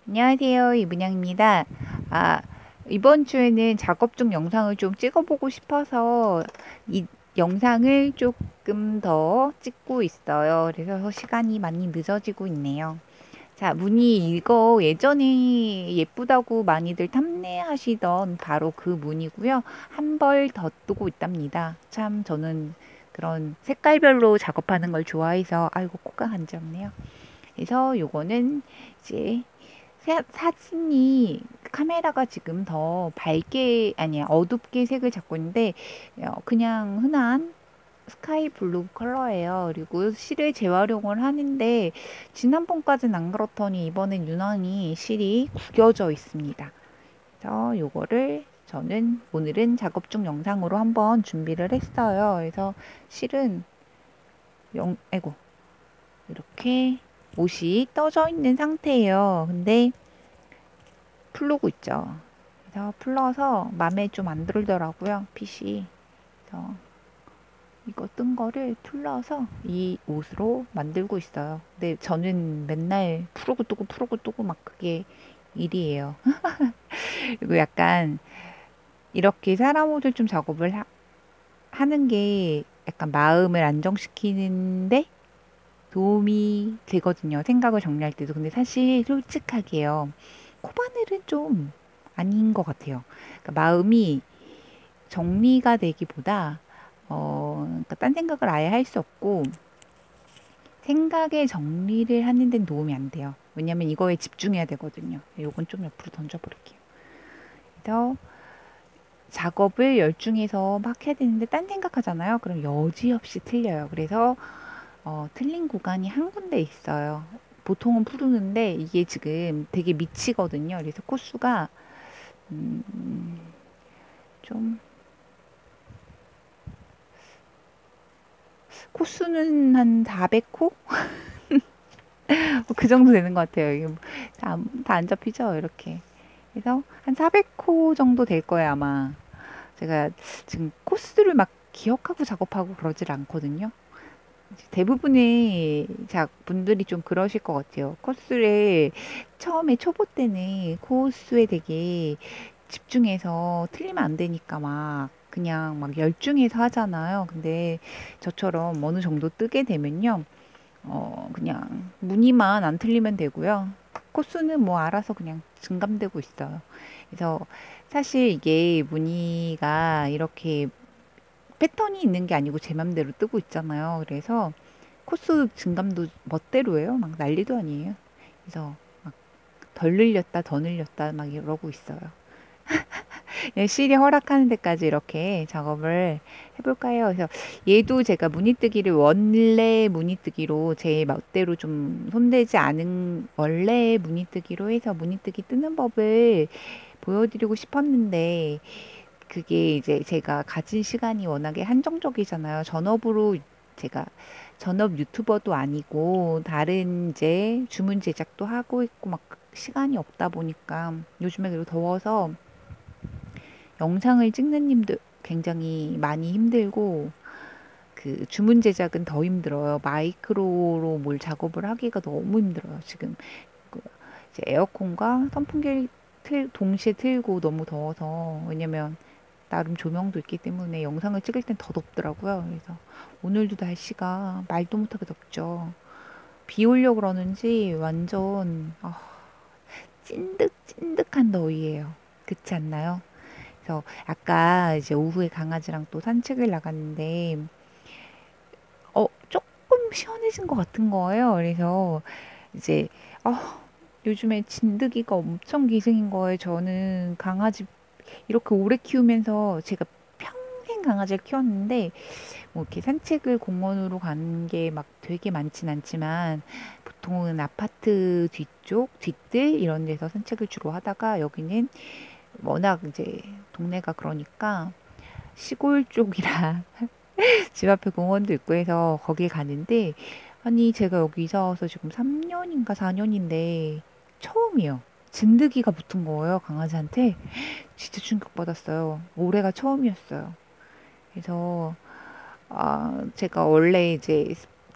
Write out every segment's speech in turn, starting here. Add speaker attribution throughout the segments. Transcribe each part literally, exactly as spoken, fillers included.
Speaker 1: 안녕하세요. 이문영입니다. 아, 이번 주에는 작업 중 영상을 좀 찍어보고 싶어서 이 영상을 조금 더 찍고 있어요. 그래서 시간이 많이 늦어지고 있네요. 자, 무늬 이거 예전에 예쁘다고 많이들 탐내하시던 바로 그 무늬고요. 한 벌 더 뜨고 있답니다. 참 저는 그런 색깔별로 작업하는 걸 좋아해서 아이고 코가 간지럽네요. 그래서 요거는 이제 사, 사진이 카메라가 지금 더 밝게 아니야 어둡게 색을 잡고 있는데 어, 그냥 흔한 스카이 블루 컬러예요. 그리고 실을 재활용을 하는데 지난번까지는 안 그렇더니 이번엔 유난히 실이 구겨져 있습니다. 그래서 요거를 저는 오늘은 작업 중 영상으로 한번 준비를 했어요. 그래서 실은 영, 아이고 이렇게 옷이 떠져 있는 상태예요. 근데 풀르고 있죠. 그래서 풀러서 맘에 좀 안 들더라고요. 핏이. 그래서 이거 뜬 거를 풀러서 이 옷으로 만들고 있어요. 근데 저는 맨날 풀고 뜨고 풀고 뜨고 막 그게 일이에요. 그리고 약간 이렇게 사람 옷을 좀 작업을 하, 하는 게 약간 마음을 안정시키는데 도움이 되거든요. 생각을 정리할 때도. 근데 사실 솔직하게요. 코바늘은 좀 아닌 것 같아요. 그러니까 마음이 정리가 되기보다 어, 그러니까 딴 생각을 아예 할 수 없고 생각의 정리를 하는 데는 도움이 안 돼요. 왜냐면 이거에 집중해야 되거든요. 요건 좀 옆으로 던져버릴게요. 그래서 작업을 열중해서 막 해야 되는데 딴 생각하잖아요. 그럼 여지없이 틀려요. 그래서 어, 틀린 구간이 한 군데 있어요. 보통은 푸르는데 이게 지금 되게 미치거든요. 그래서 코수가 음, 좀 코수는 한 사백 호? 그 정도 되는 것 같아요. 이게 다, 다 안 잡히죠? 이렇게. 그래서 한 사백 호 정도 될 거예요, 아마. 제가 지금 코스를 막 기억하고 작업하고 그러질 않거든요. 대부분의 작 분들이 좀 그러실 것 같아요. 코스를 처음에 초보 때는 코스에 되게 집중해서 틀리면 안 되니까 막 그냥 막 열중해서 하잖아요. 근데 저처럼 어느 정도 뜨게 되면요. 어, 그냥 무늬만 안 틀리면 되고요. 코스는 뭐 알아서 그냥 증감되고 있어요. 그래서 사실 이게 무늬가 이렇게 패턴이 있는 게 아니고 제 맘대로 뜨고 있잖아요. 그래서 코스 증감도 멋대로예요. 막 난리도 아니에요. 그래서 막 덜 늘렸다 더 늘렸다 막 이러고 있어요. 실이 허락하는 데까지 이렇게 작업을 해볼까요? 그래서 얘도 제가 무늬뜨기를 원래 무늬뜨기로 제 멋대로 좀 손대지 않은 원래 무늬뜨기로 해서 무늬뜨기 뜨는 법을 보여드리고 싶었는데 그게 이제 제가 가진 시간이 워낙에 한정적이잖아요. 전업으로 제가 전업 유튜버도 아니고 다른 이제 주문 제작도 하고 있고 막 시간이 없다 보니까 요즘에 그리고 더워서 영상을 찍는 님도 굉장히 많이 힘들고 그 주문 제작은 더 힘들어요. 마이크로로 뭘 작업을 하기가 너무 힘들어요. 지금 그 이제 에어컨과 선풍기를 틀, 동시에 틀고 너무 더워서 왜냐면 나름 조명도 있기 때문에 영상을 찍을 땐 더 덥더라고요. 그래서 오늘도 날씨가 말도 못하게 덥죠. 비 오려고 그러는지 완전 아, 찐득찐득한 더위예요. 그렇지 않나요? 그래서 아까 이제 오후에 강아지랑 또 산책을 나갔는데 어 조금 시원해진 것 같은 거예요. 그래서 이제 어 요즘에 진드기가 엄청 기승인 거예요. 저는 강아지 이렇게 오래 키우면서 제가 평생 강아지를 키웠는데 뭐 이렇게 산책을 공원으로 가는 게 막 되게 많진 않지만 보통은 아파트 뒤쪽, 뒤뜰 이런 데서 산책을 주로 하다가 여기는 워낙 이제 동네가 그러니까 시골 쪽이라 집 앞에 공원도 있고 해서 거기 가는데 아니 제가 여기 이사 와서 지금 삼 년인가 사 년인데 처음이에요. 진드기가 붙은 거예요, 강아지한테. 진짜 충격받았어요. 올해가 처음이었어요. 그래서 아, 제가 원래 이제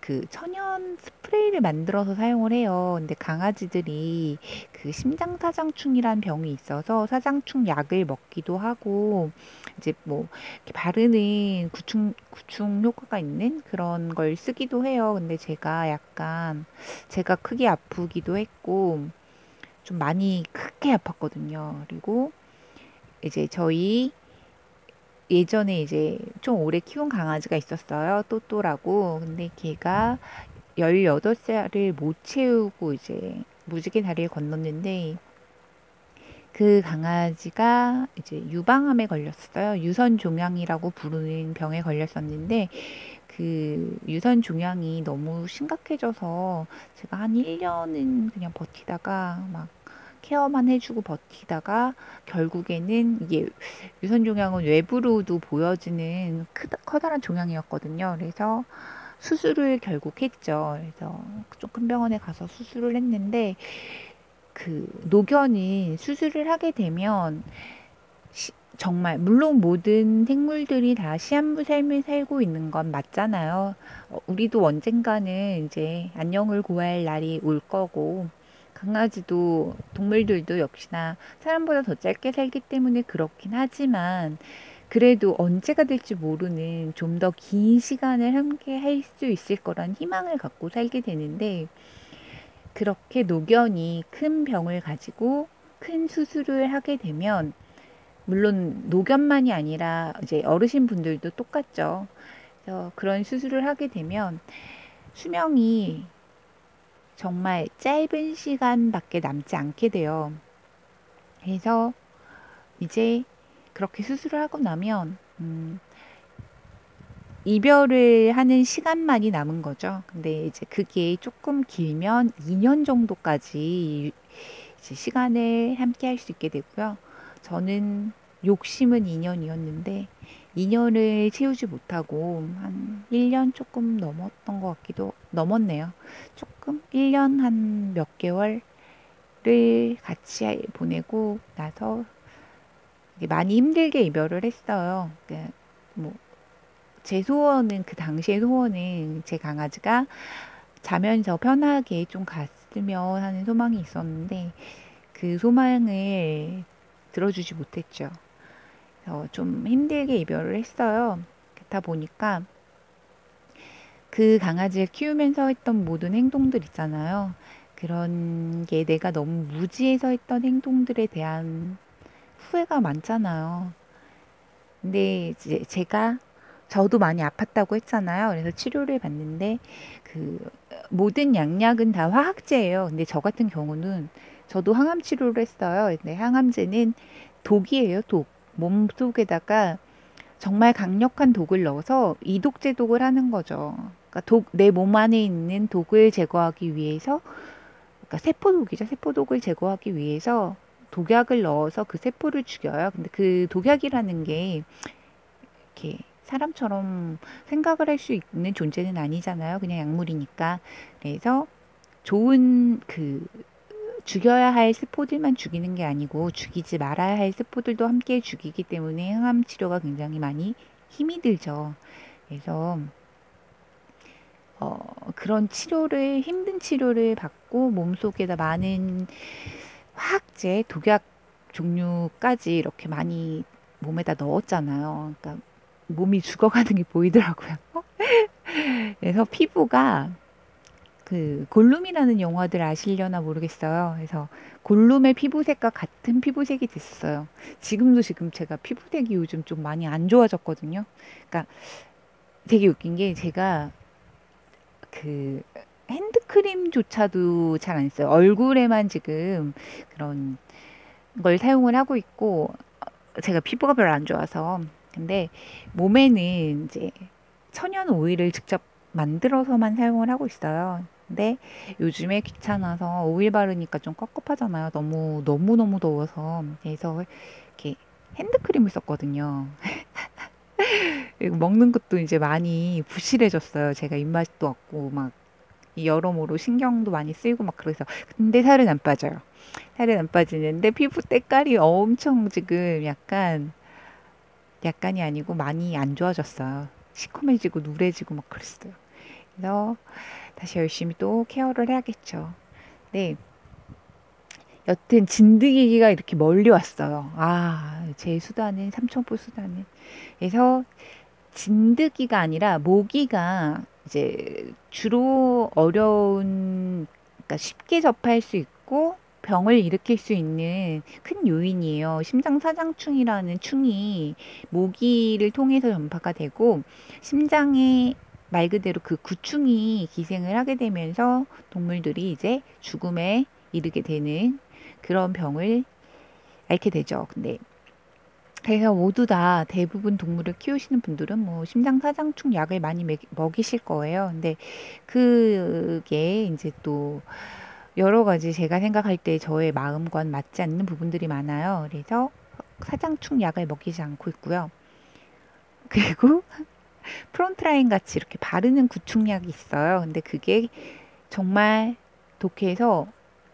Speaker 1: 그 천연 스프레이를 만들어서 사용을 해요. 근데 강아지들이 그 심장사상충이란 병이 있어서 사상충 약을 먹기도 하고 이제 뭐 이렇게 바르는 구충 구충 효과가 있는 그런 걸 쓰기도 해요. 근데 제가 약간 제가 크게 아프기도 했고 좀 많이 크게 아팠거든요. 그리고 이제 저희 예전에 이제 좀 오래 키운 강아지가 있었어요. 또또라고. 근데 걔가 열여덟 살을 못 채우고 이제 무지개 다리를 건넜는데 그 강아지가 이제 유방암에 걸렸어요. 유선 종양이라고 부르는 병에 걸렸었는데 그 유선 종양이 너무 심각해져서 제가 한 일 년은 그냥 버티다가 막 케어만 해주고 버티다가 결국에는 이게 유선 종양은 외부로도 보여지는 크다, 커다란 종양이었거든요. 그래서 수술을 결국 했죠. 그래서 좀 큰 병원에 가서 수술을 했는데 그 노견은 수술을 하게 되면 시- 정말 물론 모든 생물들이 다 시한부 삶을 살고 있는 건 맞잖아요. 어, 우리도 언젠가는 이제 안녕을 고할 날이 올 거고 강아지도 동물들도 역시나 사람보다 더 짧게 살기 때문에 그렇긴 하지만 그래도 언제가 될지 모르는 좀 더 긴 시간을 함께 할 수 있을 거란 희망을 갖고 살게 되는데 그렇게 노견이 큰 병을 가지고 큰 수술을 하게 되면 물론 노견만이 아니라 이제 어르신 분들도 똑같죠. 그래서 그런 수술을 하게 되면 수명이 정말 짧은 시간밖에 남지 않게 돼요. 그래서 이제 그렇게 수술을 하고 나면 음, 이별을 하는 시간만이 남은 거죠. 근데 이제 그게 조금 길면 이 년 정도까지 이제 시간을 함께 할 수 있게 되고요. 저는 욕심은 이 년이었는데 이 년을 채우지 못하고 한 일 년 조금 넘었던 것 같기도 넘었네요. 조금 일 년 한 몇 개월을 같이 보내고 나서 많이 힘들게 이별을 했어요. 그뭐 제 소원은 그 당시의 소원은 제 강아지가 자면서 편하게 좀 갔으면 하는 소망이 있었는데 그 소망을 들어주지 못했죠. 그래서 좀 힘들게 이별을 했어요. 그렇다 보니까 그 강아지를 키우면서 했던 모든 행동들 있잖아요. 그런 게 내가 너무 무지해서 했던 행동들에 대한 후회가 많잖아요. 근데 이제 제가 저도 많이 아팠다고 했잖아요. 그래서 치료를 받는데 그 모든 양약은 다 화학제예요. 근데 저 같은 경우는 저도 항암 치료를 했어요. 근데 항암제는 독이에요, 독. 몸속에다가 정말 강력한 독을 넣어서 이독 제독을 하는 거죠. 그러니까 독, 내 몸 안에 있는 독을 제거하기 위해서, 그러니까 세포독이죠. 세포독을 제거하기 위해서 독약을 넣어서 그 세포를 죽여요. 근데 그 독약이라는 게 이렇게 사람처럼 생각을 할 수 있는 존재는 아니잖아요. 그냥 약물이니까. 그래서 좋은 그 죽여야 할 세포들만 죽이는 게 아니고 죽이지 말아야 할 세포들도 함께 죽이기 때문에 항암 치료가 굉장히 많이 힘이 들죠. 그래서 어, 그런 치료를 힘든 치료를 받고 몸속에다 많은 화학제, 독약 종류까지 이렇게 많이 몸에다 넣었잖아요. 그러니까 몸이 죽어가는 게 보이더라고요. 그래서 피부가 그 골룸이라는 영화들 아시려나 모르겠어요. 그래서 골룸의 피부색과 같은 피부색이 됐어요. 지금도 지금 제가 피부색이 요즘 좀 많이 안 좋아졌거든요. 그러니까 되게 웃긴 게 제가 그 핸드크림조차도 잘 안 써요. 얼굴에만 지금 그런 걸 사용을 하고 있고 제가 피부가 별로 안 좋아서 근데 몸에는 이제 천연 오일을 직접 만들어서만 사용을 하고 있어요. 근데 요즘에 귀찮아서 오일 바르니까 좀 꿉꿉하잖아요. 너무 너무 너무 더워서 그래서 이렇게 핸드크림을 썼거든요. 그리고 먹는 것도 이제 많이 부실해졌어요. 제가 입맛도 없고 막 여러모로 신경도 많이 쓰이고 막 그래서 근데 살은 안 빠져요. 살은 안 빠지는데 피부 때깔이 엄청 지금 약간 약간이 아니고 많이 안 좋아졌어요. 시커매지고 누래지고 막 그랬어요. 그래서 다시 열심히 또 케어를 해야겠죠. 네. 여튼 진드기가 이렇게 멀리 왔어요. 아, 제 수다는 삼천포 수다는. 그래서 진드기가 아니라 모기가 이제 주로 어려운, 그러니까 쉽게 접할 수 있고 병을 일으킬 수 있는 큰 요인이에요. 심장사상충이라는 충이 모기를 통해서 전파가 되고 심장에 말 그대로 그 구충이 기생을 하게 되면서 동물들이 이제 죽음에 이르게 되는 그런 병을 앓게 되죠. 근데 그래서 모두 다 대부분 동물을 키우시는 분들은 뭐 심장사상충 약을 많이 먹- 먹이실 거예요. 근데 그게 이제 또 여러 가지 제가 생각할 때 저의 마음과는 맞지 않는 부분들이 많아요. 그래서 사장충 약을 먹이지 않고 있고요. 그리고 프론트라인 같이 이렇게 바르는 구충약이 있어요. 근데 그게 정말 독해서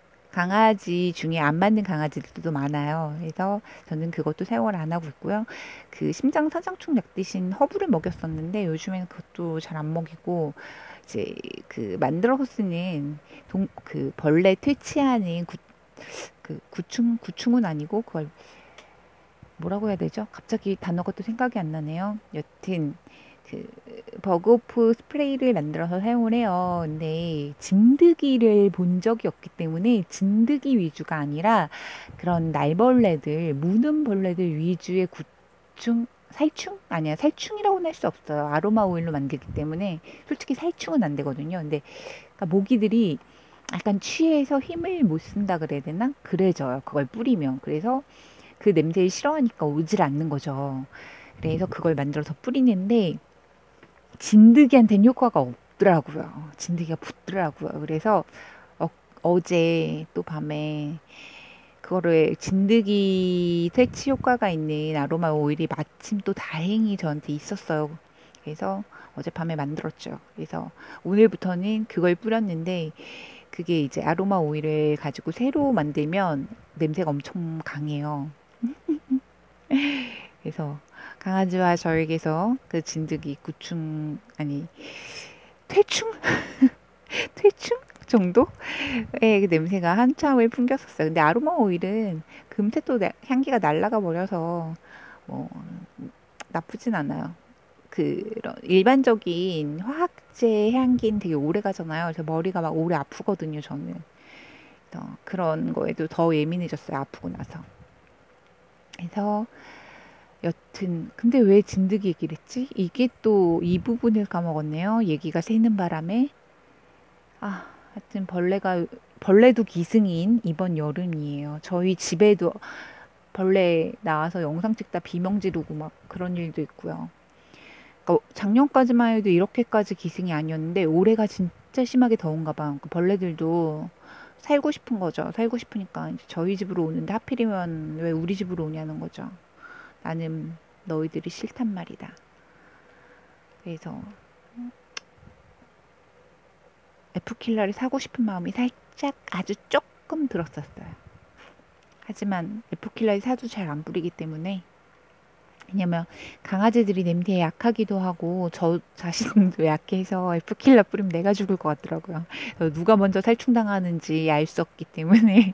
Speaker 1: 강아지 중에 안 맞는 강아지들도 많아요. 그래서 저는 그것도 사용을 안 하고 있고요. 그 심장 사상충 약 대신 허브를 먹였었는데 요즘에는 그것도 잘 안 먹이고 이제 그 만들어서 쓰는 동, 그 벌레 퇴치하는 구, 그 구충 구충은 아니고 그걸 뭐라고 해야 되죠? 갑자기 단어가 또 생각이 안 나네요. 여튼 그 버그오프 스프레이를 만들어서 사용을 해요. 근데 진드기를 본 적이 없기 때문에 진드기 위주가 아니라 그런 날벌레들, 무는 벌레들 위주의 구충, 살충? 아니야, 살충이라고는 할 수 없어요. 아로마 오일로 만들기 때문에 솔직히 살충은 안 되거든요. 근데 그러니까 모기들이 약간 취해서 힘을 못 쓴다 그래야 되나? 그래져요. 그걸 뿌리면. 그래서 그 냄새를 싫어하니까 오질 않는 거죠. 그래서 그걸 만들어서 뿌리는데 진드기한테는 효과가 없더라고요. 진드기가 붙더라고요. 그래서 어, 어제 또 밤에 그거를 진드기 퇴치 효과가 있는 아로마 오일이 마침 또 다행히 저한테 있었어요. 그래서 어젯밤에 만들었죠. 그래서 오늘부터는 그걸 뿌렸는데 그게 이제 아로마 오일을 가지고 새로 만들면 냄새가 엄청 강해요. 그래서 강아지와 저에게서 그 진드기 구충 아니 퇴충 퇴충 정도의 그 냄새가 한참을 풍겼었어요. 근데 아로마 오일은 금세 또 나- 향기가 날아가 버려서 뭐 나쁘진 않아요. 그런 일반적인 화학제 향기는 되게 오래 가잖아요. 그래서 머리가 막 오래 아프거든요, 저는. 그래서 그런 거에도 더 예민해졌어요, 아프고 나서. 그래서 여튼 근데 왜 진드기 얘기를 했지? 이게 또 이 부분을 까먹었네요. 얘기가 새는 바람에 아, 하여튼 벌레가 벌레도 기승인 이번 여름이에요. 저희 집에도 벌레 나와서 영상 찍다 비명 지르고 막 그런 일도 있고요. 그러니까 작년까지만 해도 이렇게까지 기승이 아니었는데 올해가 진짜 심하게 더운가 봐. 그 벌레들도 살고 싶은 거죠. 살고 싶으니까 이제 저희 집으로 오는데 하필이면 왜 우리 집으로 오냐는 거죠. 나는 너희들이 싫단 말이다. 그래서 에프킬러를 사고 싶은 마음이 살짝 아주 조금 들었었어요. 하지만 에프킬러를 사도 잘 안 뿌리기 때문에 왜냐면 강아지들이 냄새에 약하기도 하고 저 자신도 약해서 에프킬러 뿌리면 내가 죽을 것 같더라고요. 그래서 누가 먼저 살충당하는지 알 수 없기 때문에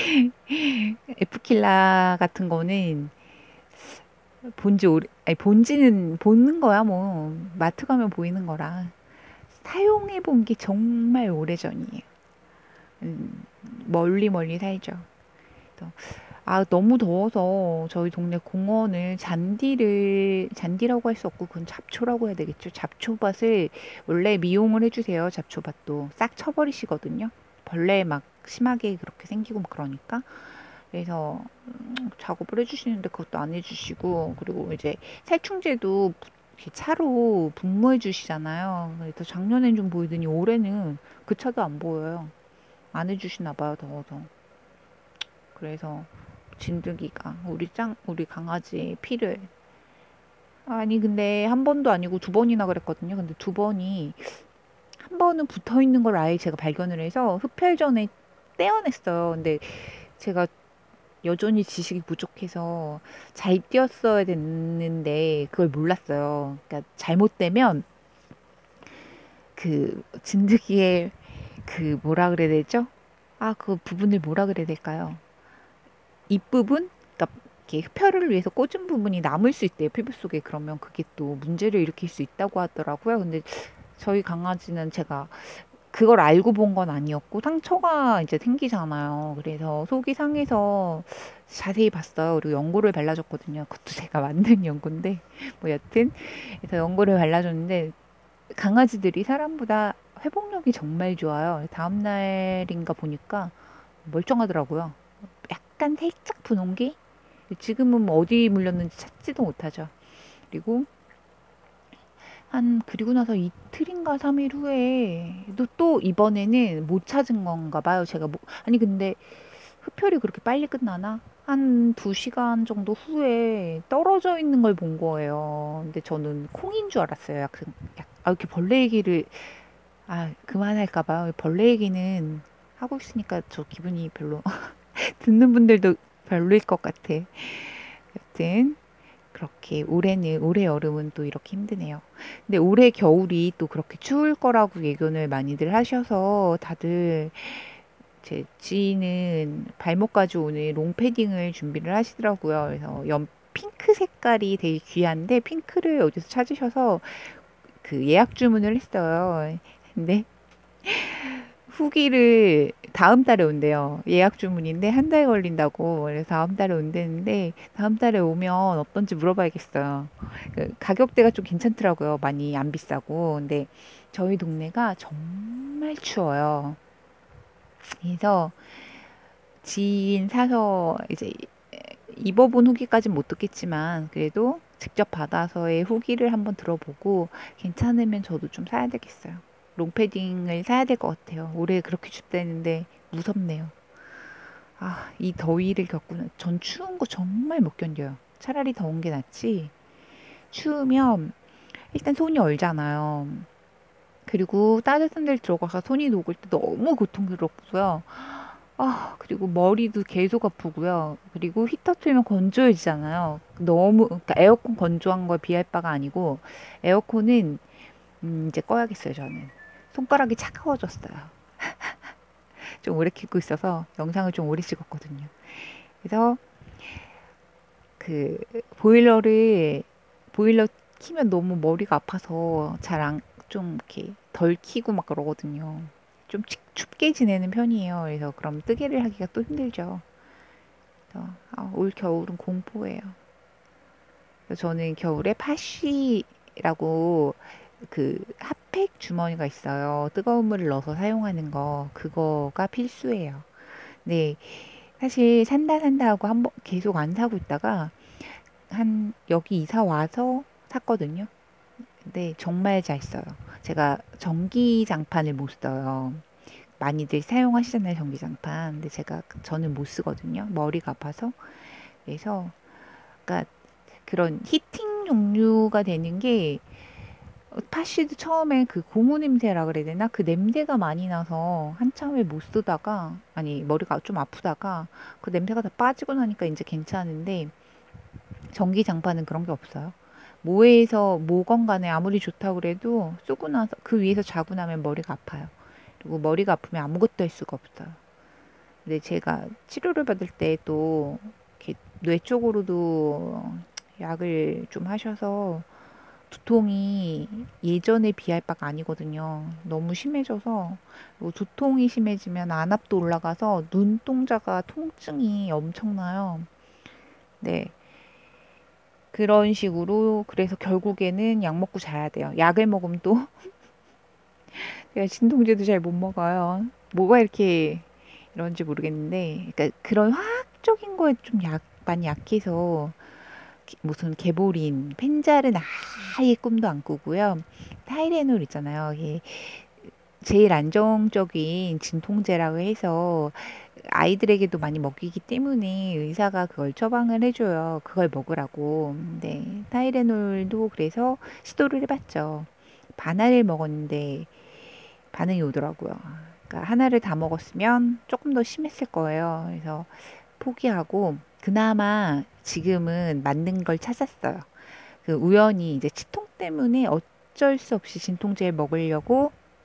Speaker 1: 에프킬러 같은 거는 본지 오래 아니 본지는 보는 거야 뭐 마트 가면 보이는 거라 사용해 본 게 정말 오래전이에요. 음, 멀리 멀리 살죠. 그래서 아, 너무 더워서 저희 동네 공원을 잔디를, 잔디라고 할 수 없고 그건 잡초라고 해야 되겠죠. 잡초밭을 원래 미용을 해주세요. 잡초밭도 싹 쳐버리시거든요. 벌레 막 심하게 그렇게 생기고 막 그러니까. 그래서 음, 작업을 해주시는데 그것도 안 해주시고 그리고 이제 살충제도 이렇게 차로 분무해 주시잖아요. 그래서 작년엔 좀 보이더니 올해는 그 차도 안 보여요. 안 해주시나 봐요, 더워서. 그래서 진드기가 우리 짱 우리 강아지의 피를 아니 근데 한 번도 아니고 두 번이나 그랬거든요. 근데 두 번이 한 번은 붙어 있는 걸 아예 제가 발견을 해서 흡혈 전에 떼어냈어요. 근데 제가 여전히 지식이 부족해서 잘 띄었어야 됐는데 그걸 몰랐어요. 그러니까 잘못되면 그 진드기의 그 뭐라 그래야 되죠? 아, 그 부분을 뭐라 그래야 될까요? 입부분? 그러니까 이렇게 흡혈을 위해서 꽂은 부분이 남을 수 있대요, 피부 속에. 그러면 그게 또 문제를 일으킬 수 있다고 하더라고요. 근데 저희 강아지는 제가 그걸 알고 본 건 아니었고 상처가 이제 생기잖아요. 그래서 속이 상해서 자세히 봤어요. 그리고 연고를 발라줬거든요. 그것도 제가 만든 연고인데 뭐 여튼 그래서 연고를 발라줬는데 강아지들이 사람보다 회복력이 정말 좋아요. 다음 날인가 보니까 멀쩡하더라고요. 약간 살짝 분홍기? 지금은 뭐 어디 물렸는지 찾지도 못하죠. 그리고 한 그리고 나서 이틀인가 삼 일 후에 또, 또 이번에는 못 찾은 건가 봐요. 제가 뭐 아니 근데 흡혈이 그렇게 빨리 끝나나? 한 두 시간 정도 후에 떨어져 있는 걸 본 거예요. 근데 저는 콩인 줄 알았어요. 약간, 약- 아, 이렇게 벌레 얘기를, 아, 그만할까 봐요. 벌레 얘기는 하고 있으니까 저 기분이 별로, 듣는 분들도 별로일 것 같아. 여튼, 그렇게 올해는, 올해 여름은 또 이렇게 힘드네요. 근데 올해 겨울이 또 그렇게 추울 거라고 예견을 많이들 하셔서 다들 제 지인은 발목까지 오는 롱패딩을 준비를 하시더라고요. 그래서 연 핑크 색깔이 되게 귀한데 핑크를 어디서 찾으셔서 그 예약 주문을 했어요. 근데 후기를 다음 달에 온대요. 예약 주문인데 한 달 걸린다고. 그래서 다음 달에 온대는데 다음 달에 오면 어떤지 물어봐야겠어요. 그 가격대가 좀 괜찮더라고요. 많이 안 비싸고. 근데 저희 동네가 정말 추워요. 그래서 지인 사서 이제 입어본 후기까지는 못 듣겠지만 그래도 직접 받아서의 후기를 한번 들어보고 괜찮으면 저도 좀 사야 되겠어요. 롱패딩을 사야 될 것 같아요. 올해 그렇게 춥다는데 무섭네요. 아, 이 더위를 겪고는 전 추운 거 정말 못 견뎌요. 차라리 더운 게 낫지. 추우면 일단 손이 얼잖아요. 그리고 따뜻한 데를 들어가서 손이 녹을 때 너무 고통스럽고요. 아, 그리고 머리도 계속 아프고요. 그리고 히터 틀면 건조해지잖아요. 너무, 그러니까 에어컨 건조한 걸 비할 바가 아니고, 에어컨은, 음, 이제 꺼야겠어요, 저는. 손가락이 차가워졌어요. 좀 오래 켜고 있어서 영상을 좀 오래 찍었거든요. 그래서 그, 보일러를, 보일러 키면 너무 머리가 아파서 잘 안, 좀 이렇게 덜 키고 막 그러거든요. 좀 춥- 춥게 지내는 편이에요. 그래서 그럼 뜨개를 하기가 또 힘들죠. 그래서 아, 올 겨울은 공포예요. 그래서 저는 겨울에 파쉬라고 그 핫팩 주머니가 있어요. 뜨거운 물을 넣어서 사용하는 거. 그거가 필수예요. 네, 사실 산다 산다 하고 한번 계속 안 사고 있다가 한 여기 이사 와서 샀거든요. 근데 정말 잘 써요. 제가 전기장판을 못 써요. 많이들 사용하시잖아요, 전기장판. 근데 제가 저는 못 쓰거든요. 머리가 아파서. 그래서 그러니까 그런 히팅 종류가 되는 게 파쉬도 처음에 그 고무 냄새라 그래야 되나? 그 냄새가 많이 나서 한참을 못 쓰다가 아니 머리가 좀 아프다가 그 냄새가 다 빠지고 나니까 이제 괜찮은데 전기장판은 그런 게 없어요. 모에서 모 건강에 아무리 좋다고 그래도 쓰고 나서 그 위에서 자고 나면 머리가 아파요. 그리고 머리가 아프면 아무것도 할 수가 없어요. 근데 제가 치료를 받을 때도 이렇게 뇌 쪽으로도 약을 좀 하셔서 두통이 예전에 비할 바가 아니거든요. 너무 심해져서 그리고 두통이 심해지면 안압도 올라가서 눈동자가 통증이 엄청나요. 네. 그런 식으로 그래서 결국에는 약 먹고 자야 돼요. 약을 먹으면 또 제가 진통제도 잘 못 먹어요. 뭐가 이렇게 이런지 모르겠는데, 그러니까 그런 화학적인 거에 좀 약, 많이 약해서 기- 무슨 개보린, 펜자른 아예 꿈도 안 꾸고요. 타이레놀 있잖아요. 이게 제일 안정적인 진통제라고 해서 아이들에게도 많이 먹이기 때문에 의사가 그걸 처방을 해줘요. 그걸 먹으라고. 네, 타이레놀도 그래서 시도를 해봤죠. 반알을 먹었는데 반응이 오더라고요. 그러니까 하나를 다 먹었으면 조금 더 심했을 거예요. 그래서 포기하고 그나마 지금은 맞는 걸 찾았어요. 그 우연히 이제 치통 때문에 어쩔 수 없이 진통제를 먹으려고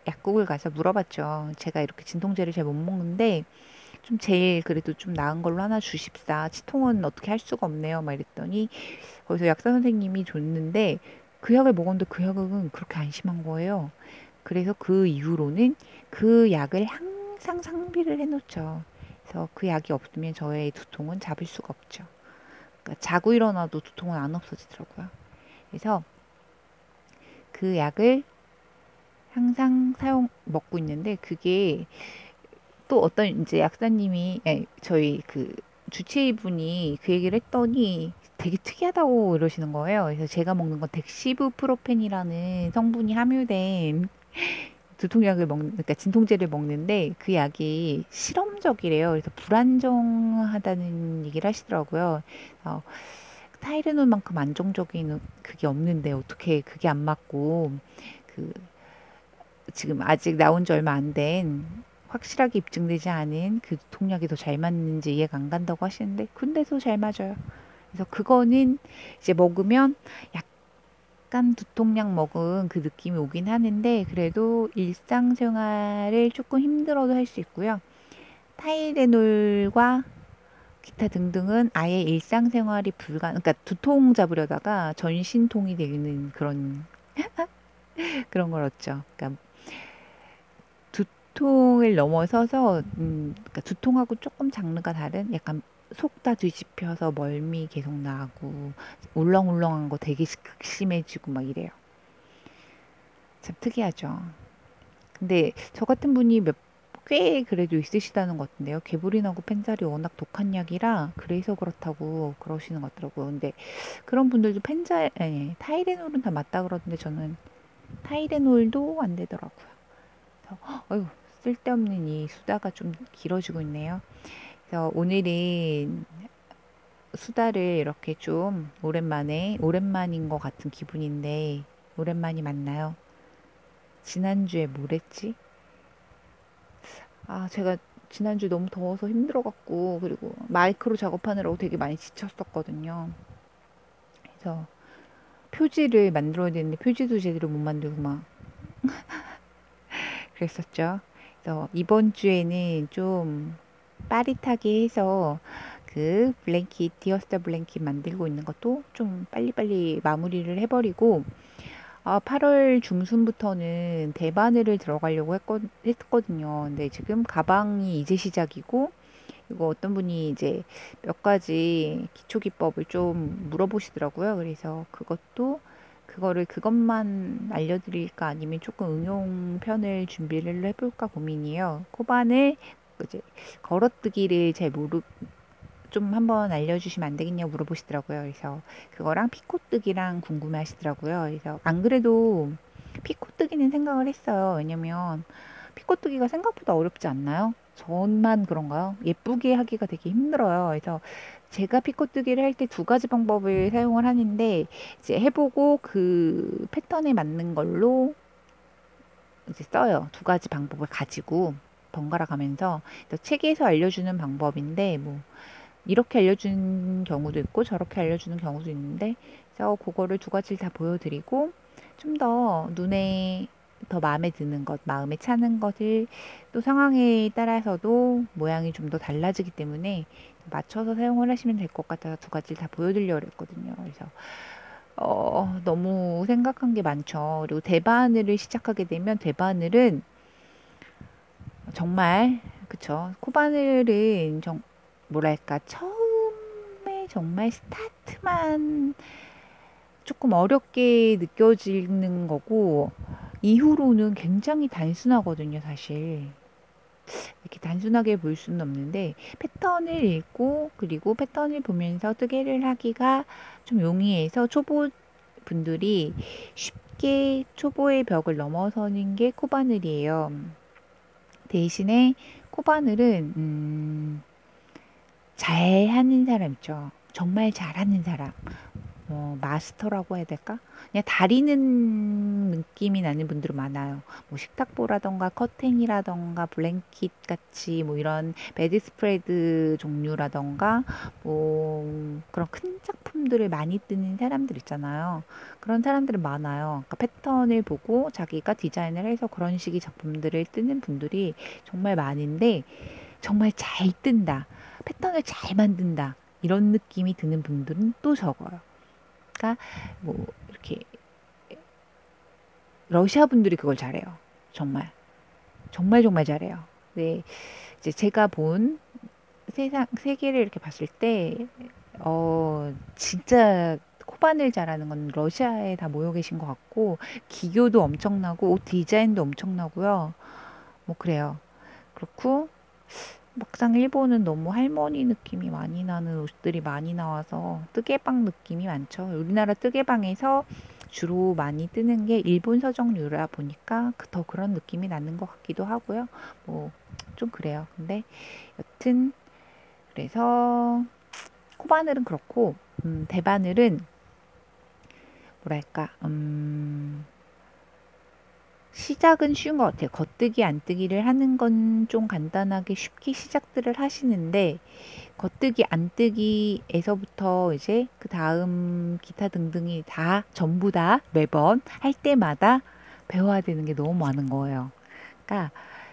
Speaker 1: 약국을 가서 물어봤죠. 제가 이렇게 진통제를 잘 못 먹는데 좀 제일 그래도 좀 나은 걸로 하나 주십사. 치통은 어떻게 할 수가 없네요. 막 이랬더니 거기서 약사 선생님이 줬는데 그 약을 먹었는데 그 약은 그렇게 안 심한 거예요. 그래서 그 이후로는 그 약을 항상 상비를 해놓죠. 그래서 그 약이 없으면 저의 두통은 잡을 수가 없죠. 그러니까 자고 일어나도 두통은 안 없어지더라고요. 그래서 그 약을 항상 사용 먹고 있는데 그게 또 어떤 이제 약사님이 예, 저희 그 주치의분이 그 얘기를 했더니 되게 특이하다고 이러시는 거예요. 그래서 제가 먹는 건 덱시브프로펜이라는 성분이 함유된 두통약을 먹는, 그러니까 진통제를 먹는데 그 약이 실험적이래요. 그래서 불안정하다는 얘기를 하시더라고요. 어, 타이레놀만큼 안정적인 그게 없는데 어떻게 그게 안 맞고 그 지금 아직 나온 지 얼마 안 된 확실하게 입증되지 않은 그 두통약이 더 잘 맞는지 이해가 안 간다고 하시는데 근데도 잘 맞아요. 그래서 그거는 이제 먹으면 약간 두통약 먹은 그 느낌이 오긴 하는데 그래도 일상생활을 조금 힘들어도 할 수 있고요. 타이레놀과 기타 등등은 아예 일상생활이 불가, 그러니까 두통 잡으려다가 전신통이 되는 그런 그런 걸 얻죠. 그러니까 두통을 넘어서서 음, 그러니까 두통하고 조금 장르가 다른 약간 속 다 뒤집혀서 멀미 계속 나고 울렁울렁한 거 되게 극심해지고 막 이래요. 참 특이하죠. 근데 저 같은 분이 몇 꽤 그래도 있으시다는 것 같은데요. 개불인하고 펜살이 워낙 독한 약이라 그래서 그렇다고 그러시는 것 같더라고요. 근데 그런 분들도 펜잘, 아니, 타이레놀은 다 맞다 그러던데 저는 타이레놀도 안 되더라고요. 그래서 어휴, 쓸데없는 이 수다가 좀 길어지고 있네요. 그래서 오늘은 수다를 이렇게 좀 오랜만에 오랜만인 것 같은 기분인데 오랜만이 맞나요? 지난주에 뭘 했지? 아, 제가 지난주 너무 더워서 힘들어갖고 그리고 마이크로 작업하느라고 되게 많이 지쳤었거든요. 그래서 표지를 만들어야 되는데 표지도 제대로 못 만들고 막 그랬었죠. 그래서 이번 주에는 좀 빠릿하게 해서 그 블랭킷, 디어스터 블랭킷 만들고 있는 것도 좀 빨리빨리 마무리를 해버리고 아, 팔월 중순부터는 대바늘을 들어가려고 했거, 했거든요. 근데 지금 가방이 이제 시작이고 이거 어떤 분이 이제 몇 가지 기초 기법을 좀 물어보시더라고요. 그래서 그것도 그거를 그것만 알려드릴까 아니면 조금 응용편을 준비를 해볼까 고민이에요. 코바늘 이제 걸어뜨기를 잘 모르 좀 한번 알려주시면 안 되겠냐고 물어보시더라고요. 그래서 그거랑 피코뜨기랑 궁금해 하시더라고요. 그래서 안 그래도 피코뜨기는 생각을 했어요. 왜냐면 피코뜨기가 생각보다 어렵지 않나요? 저만 그런가요? 예쁘게 하기가 되게 힘들어요. 그래서 제가 피코뜨기를 할 때 두 가지 방법을 사용을 하는데 이제 해보고 그 패턴에 맞는 걸로 이제 써요. 두 가지 방법을 가지고 번갈아 가면서 책에서 알려주는 방법인데 뭐 이렇게 알려주는 경우도 있고 저렇게 알려주는 경우도 있는데 그래서 그거를 두 가지를 다 보여드리고 좀 더 눈에 더 마음에 드는 것, 마음에 차는 것을 또 상황에 따라서도 모양이 좀 더 달라지기 때문에 맞춰서 사용을 하시면 될 것 같아서 두 가지를 다 보여드리려고 했거든요. 그래서 어, 너무 생각한 게 많죠. 그리고 대바늘을 시작하게 되면 대바늘은 정말 그쵸. 코바늘은 정 뭐랄까 처음에 정말 스타트만 조금 어렵게 느껴지는 거고 이후로는 굉장히 단순하거든요, 사실. 이렇게 단순하게 볼 수는 없는데 패턴을 읽고 그리고 패턴을 보면서 뜨개를 하기가 좀 용이해서 초보 분들이 쉽게 초보의 벽을 넘어서는 게 코바늘이에요. 대신에 코바늘은 음, 잘하는 사람 있죠. 정말 잘하는 사람. 어, 마스터라고 해야 될까? 그냥 다리는 느낌이 나는 분들은 많아요. 뭐 식탁보라던가 커튼이라던가 블랭킷 같이 뭐 이런 베드 스프레드 종류라던가 뭐 그런 큰 작품 소품들을 많이 뜨는 사람들 있잖아요. 그런 사람들은 많아요. 그러니까 패턴을 보고 자기가 디자인을 해서 그런 식의 작품들을 뜨는 분들이 정말 많은데 정말 잘 뜬다. 패턴을 잘 만든다. 이런 느낌이 드는 분들은 또 적어요. 그러니까 뭐 이렇게 러시아 분들이 그걸 잘해요. 정말. 정말 정말 잘해요. 네. 이제 제가 본 세상 세계를 이렇게 봤을 때 어, 진짜 코바늘 잘하는 건 러시아에 다 모여 계신 것 같고, 기교도 엄청나고, 옷 디자인도 엄청나고요. 뭐, 그래요. 그렇고, 막상 일본은 너무 할머니 느낌이 많이 나는 옷들이 많이 나와서, 뜨개방 느낌이 많죠. 우리나라 뜨개방에서 주로 많이 뜨는 게 일본 서정류라 보니까 그- 더 그런 느낌이 나는 것 같기도 하고요. 뭐, 좀 그래요. 근데 여튼, 그래서, 코바늘은 그렇고, 음, 대바늘은 뭐랄까, 음, 시작은 쉬운 것 같아요. 겉뜨기, 안뜨기를 하는 건 좀 간단하게 쉽게 시작들을 하시는데, 겉뜨기, 안뜨기에서부터 이제 그 다음 기타 등등이 다, 전부 다 매번 할 때마다 배워야 되는 게 너무 많은 거예요. 그러니까,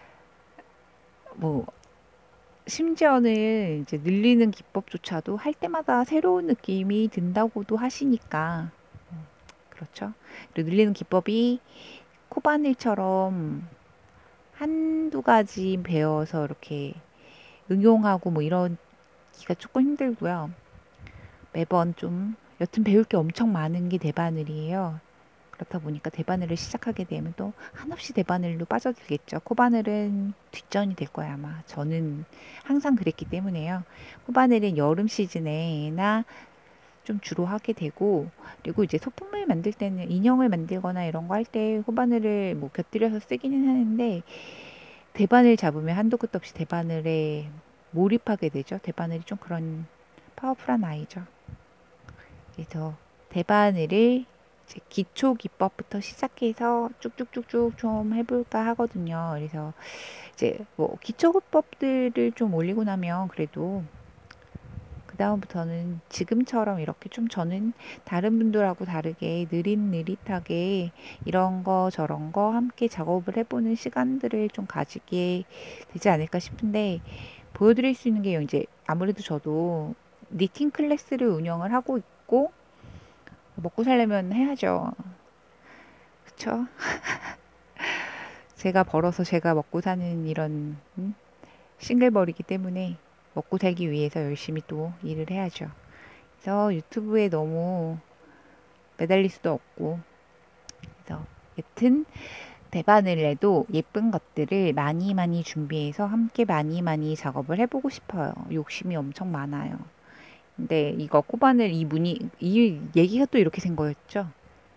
Speaker 1: 뭐, 심지어는 이제 늘리는 기법조차도 할 때마다 새로운 느낌이 든다고도 하시니까, 그렇죠. 그리고 늘리는 기법이 코바늘처럼 한두 가지 배워서 이렇게 응용하고 뭐 이러기가 조금 힘들고요. 매번 좀 여튼 배울 게 엄청 많은 게 대바늘이에요. 그렇다 보니까 대바늘을 시작하게 되면 또 한없이 대바늘로 빠져들겠죠. 코바늘은 뒷전이 될 거야 아마. 저는 항상 그랬기 때문에요. 코바늘은 여름 시즌에나 좀 주로 하게 되고, 그리고 이제 소품을 만들 때는 인형을 만들거나 이런 거 할 때 호바늘을 뭐 곁들여서 쓰기는 하는데, 대바늘 잡으면 한도 끝도 없이 대바늘에 몰입하게 되죠. 대바늘이 좀 그런 파워풀한 아이죠. 그래서 대바늘을 이제 기초 기법부터 시작해서 쭉쭉쭉쭉 좀 해볼까 하거든요. 그래서 이제 뭐 기초 기법들을 좀 올리고 나면 그래도 그 다음부터는 지금처럼 이렇게 좀 저는 다른 분들하고 다르게 느릿느릿하게 이런 거 저런 거 함께 작업을 해보는 시간들을 좀 가지게 되지 않을까 싶은데, 보여드릴 수 있는 게 이제 아무래도 저도 니팅 클래스를 운영을 하고 있고, 먹고 살려면 해야죠. 그쵸? 제가 벌어서 제가 먹고 사는 이런 음? 싱글벌이기 때문에 먹고 살기 위해서 열심히 또 일을 해야죠. 그래서 유튜브에 너무 매달릴 수도 없고, 그래서 여튼 대바늘에도 예쁜 것들을 많이 많이 준비해서 함께 많이 많이 작업을 해보고 싶어요. 욕심이 엄청 많아요. 근데 이거 코바늘 이 문이 이 얘기가 또 이렇게 된 거였죠.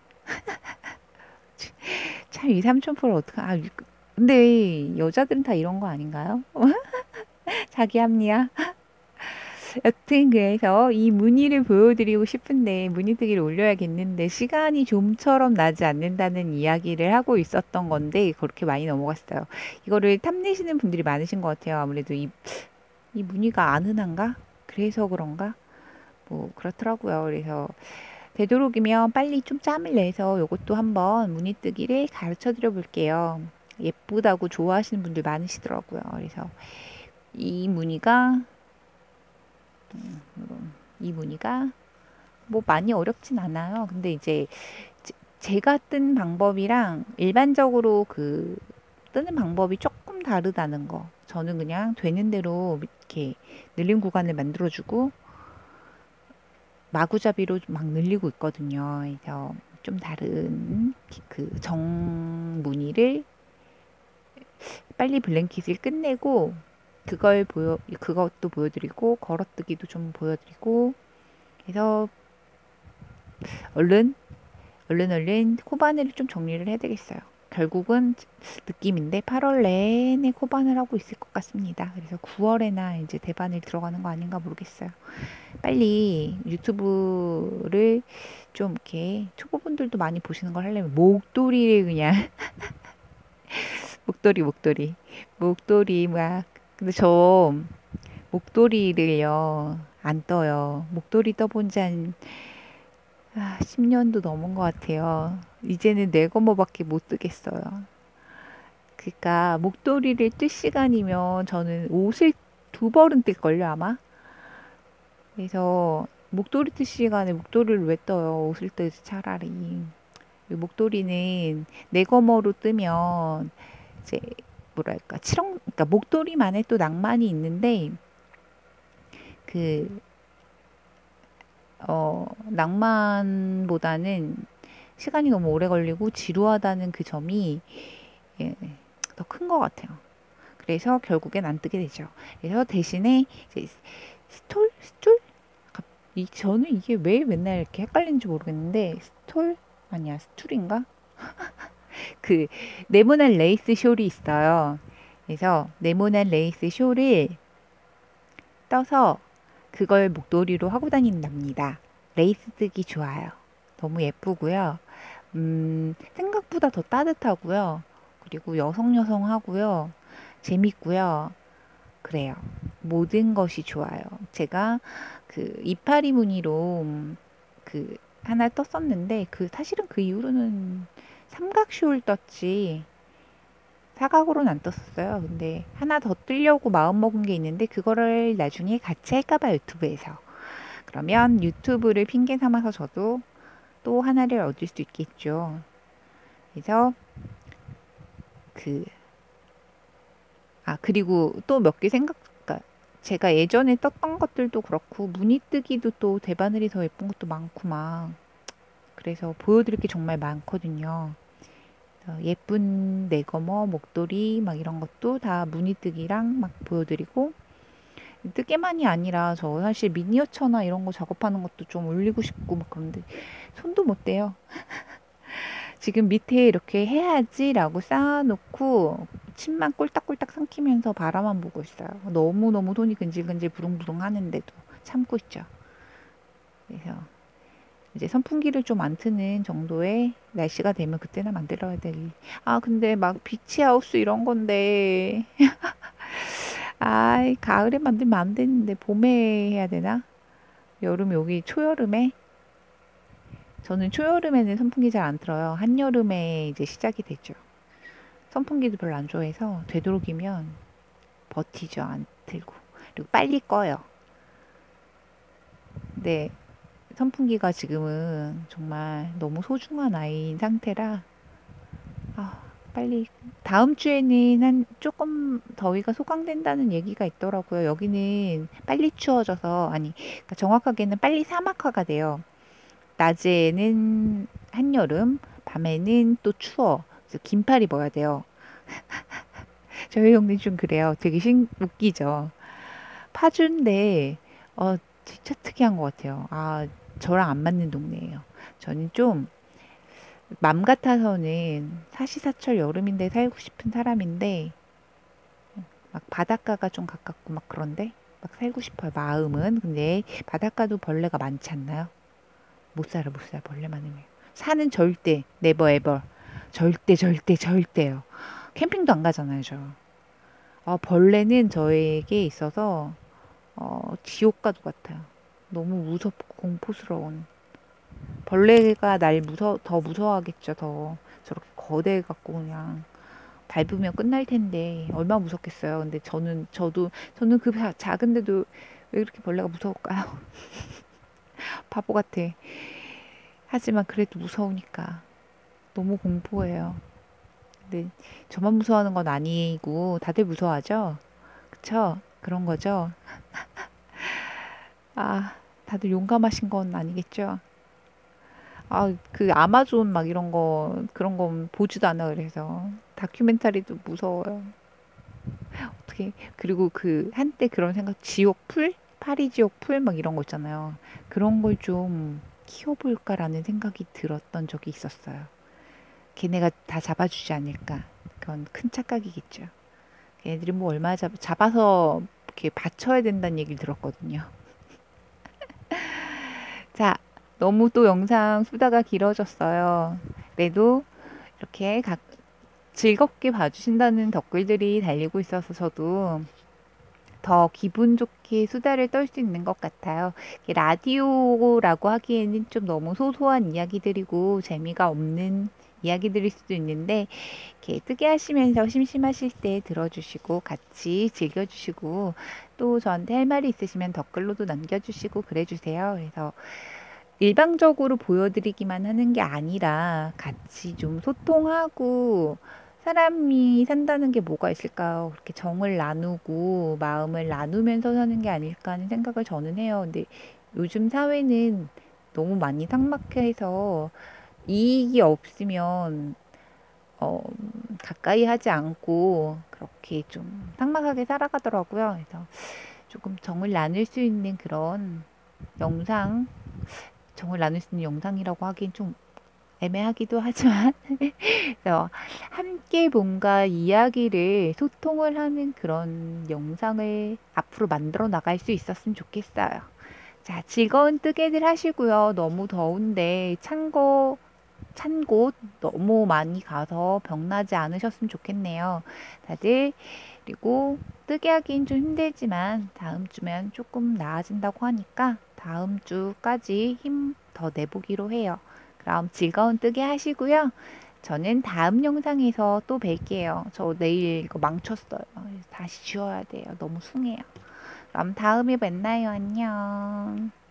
Speaker 1: 참 이 삼촌포를 어떡하 아 근데 여자들은 다 이런 거 아닌가요? 자기 합리화. 여튼 그래서 이 무늬를 보여드리고 싶은데 무늬뜨기를 올려야겠는데 시간이 좀처럼 나지 않는다는 이야기를 하고 있었던 건데 그렇게 많이 넘어갔어요. 이거를 탐내시는 분들이 많으신 것 같아요. 아무래도 이, 이 무늬가 안 흔한가? 그래서 그런가? 뭐 그렇더라고요. 그래서 되도록이면 빨리 좀 짬을 내서 이것도 한번 무늬뜨기를 가르쳐 드려 볼게요. 예쁘다고 좋아하시는 분들 많으시더라고요. 그래서 이 무늬가 음, 이 무늬가 뭐 많이 어렵진 않아요. 근데 이제 제- 제가 뜬 방법이랑 일반적으로 그 뜨는 방법이 조금 다르다는 거. 저는 그냥 되는 대로 이렇게 늘림 구간을 만들어주고 마구잡이로 막 늘리고 있거든요. 그래서 좀 다른 그 정무늬를 빨리 블랭킷을 끝내고 그걸 보여 그것도 보여드리고 걸어뜨기도 좀 보여드리고 해서 얼른 얼른 얼른 코바늘을 좀 정리를 해야 되겠어요. 결국은 느낌인데 팔월 내내 코바늘 하고 있을 것 같습니다. 그래서 구월에나 이제 대바늘 들어가는 거 아닌가 모르겠어요. 빨리 유튜브를 좀 이렇게 초보분들도 많이 보시는 걸 하려면 목도리를 그냥 목도리 목도리 목도리 막 근데 저 목도리를요 안 떠요. 목도리 떠본 지 한 아, 십 년도 넘은 것 같아요. 이제는 뇌거머밖에 못 뜨겠어요. 그러니까 목도리를 뜰 시간이면 저는 옷을 두 벌은 뜰걸요, 아마? 그래서 목도리 뜰 시간에 목도리를 왜 떠요? 옷을 뜨지 차라리. 그리고 목도리는 내거머로 뜨면 이제 뭐랄까 칠성 그러니까 목도리만의 또 낭만이 있는데 그 어, 낭만보다는 시간이 너무 오래 걸리고 지루하다는 그 점이 예, 더 큰 것 같아요. 그래서 결국엔 안 뜨게 되죠. 그래서 대신에 이제 스톨? 스툴? 이, 저는 이게 왜 맨날 이렇게 헷갈리는지 모르겠는데 스톨? 아니야 스툴인가? 그 네모난 레이스 숄이 있어요. 그래서 네모난 레이스 숄을 떠서 그걸 목도리로 하고 다닌답니다. 레이스 뜨기 좋아요. 너무 예쁘고요. 음, 생각보다 더 따뜻하고요. 그리고 여성 여성 하고요. 재밌고요. 그래요. 모든 것이 좋아요. 제가 그 이파리 무늬로 그 하나 떴었는데 그 사실은 그 이후로는 삼각 숄 떴지 사각으로는 안 떴었어요. 근데 하나 더 뜨려고 마음먹은 게 있는데 그거를 나중에 같이 할까봐 유튜브에서. 그러면 유튜브를 핑계 삼아서 저도 또 하나를 얻을 수 있겠죠. 그래서 그, 아, 그리고 또 몇 개 생각, 그러니까 제가 예전에 떴던 것들도 그렇고 무늬 뜨기도 또 대바늘이 더 예쁜 것도 많고 막 그래서 보여드릴 게 정말 많거든요. 예쁜 내거머, 목도리 막 이런 것도 다 무늬뜨기랑 막 보여드리고 뜨개만이 아니라 저 사실 미니어처나 이런 거 작업하는 것도 좀 올리고 싶고 막 그런데 손도 못 대요. 지금 밑에 이렇게 해야지 라고 쌓아놓고 침만 꼴딱꼴딱 삼키면서 바라만 보고 있어요. 너무너무 손이 근질근질 부릉부릉 하는데도 참고 있죠. 그래서 이제 선풍기를 좀 안 트는 정도의 날씨가 되면 그때나 만들어야 될. 아, 근데 막 비치하우스 이런 건데. 아이, 가을에 만들면 안 되는데 봄에 해야 되나? 여름 여기 초여름에? 저는 초여름에는 선풍기 잘 안 틀어요. 한여름에 이제 시작이 되죠. 선풍기도 별로 안 좋아해서 되도록이면 버티죠. 안 틀고. 그리고 빨리 꺼요. 근데 선풍기가 지금은 정말 너무 소중한 아이인 상태라 아, 빨리 다음 주에는 한 조금 더위가 소강된다는 얘기가 있더라고요. 여기는 빨리 추워져서 아니 그러니까 정확하게는 빨리 사막화가 돼요. 낮에는 한여름, 밤에는 또 추워. 그래서 긴팔 입어야 돼요. 저희 동네 좀 그래요. 되게 신, 웃기죠. 파주인데 어 진짜 특이한 것 같아요. 아 저랑 안 맞는 동네예요. 저는 좀 맘 같아서는 사시사철 여름인데 살고 싶은 사람인데 막 바닷가가 좀 가깝고 막 그런데 막 살고 싶어요. 마음은. 근데 바닷가도 벌레가 많지 않나요? 못 살아 못 살아 벌레 많으면. 산은 절대 네버 에버 절대 절대 절대요. 캠핑도 안 가잖아요 저. 아, 벌레는 저에게 있어서 어, 지옥과도 같아요. 너무 무섭고 공포스러운. 벌레가 날 무서 더 무서워하겠죠. 더 저렇게 거대 갖고 그냥 밟으면 끝날 텐데 얼마나 무섭겠어요. 근데 저는 저도 저는 그 자- 작은데도 왜 이렇게 벌레가 무서울까요? 바보 같아. 하지만 그래도 무서우니까 너무 공포해요. 근데 저만 무서워하는 건 아니고 다들 무서워하죠? 그쵸? 그런 거죠? 아, 다들 용감하신 건 아니겠죠? 아, 그 아마존 막 이런 거 그런 건 보지도 않아 그래서 다큐멘터리도 무서워요. 어떻게 그리고 그 한때 그런 생각 지옥풀? 파리 지옥풀 막 이런 거 있잖아요. 그런 걸 좀 키워볼까라는 생각이 들었던 적이 있었어요. 걔네가 다 잡아주지 않을까. 그건 큰 착각이겠죠. 걔네들이 뭐 얼마 잡, 잡아서 이렇게 받쳐야 된다는 얘기를 들었거든요. 자, 너무 또 영상 수다가 길어졌어요. 그래도 이렇게 각 즐겁게 봐주신다는 댓글들이 달리고 있어서 저도 더 기분 좋게 수다를 떨 수 있는 것 같아요. 라디오라고 하기에는 좀 너무 소소한 이야기들이고 재미가 없는 이야기들일 수도 있는데 이렇게 뜨개 하시면서 심심하실 때 들어주시고 같이 즐겨주시고 또 저한테 할 말이 있으시면 댓글로도 남겨주시고 그래주세요. 그래서 일방적으로 보여드리기만 하는 게 아니라 같이 좀 소통하고 사람이 산다는 게 뭐가 있을까요? 그렇게 정을 나누고 마음을 나누면서 사는 게 아닐까 하는 생각을 저는 해요. 근데 요즘 사회는 너무 많이 삭막해서 이익이 없으면 어, 가까이 하지 않고 그렇게 좀 삭막하게 살아가더라고요. 그래서 조금 정을 나눌 수 있는 그런 영상, 정을 나눌 수 있는 영상이라고 하긴 좀 애매하기도 하지만 그래서 함께 뭔가 이야기를 소통을 하는 그런 영상을 앞으로 만들어 나갈 수 있었으면 좋겠어요. 자, 즐거운 뜨개들 하시고요. 너무 더운데 찬 거, 찬 곳 너무 많이 가서 병나지 않으셨으면 좋겠네요. 다들 그리고 뜨개 하긴 좀 힘들지만 다음 주면 조금 나아진다고 하니까 다음 주까지 힘 더 내보기로 해요. 그럼 즐거운 뜨개 하시고요. 저는 다음 영상에서 또 뵐게요. 저 내일 이거 망쳤어요. 다시 지워야 돼요. 너무 숭해요. 그럼 다음에 만나요. 안녕.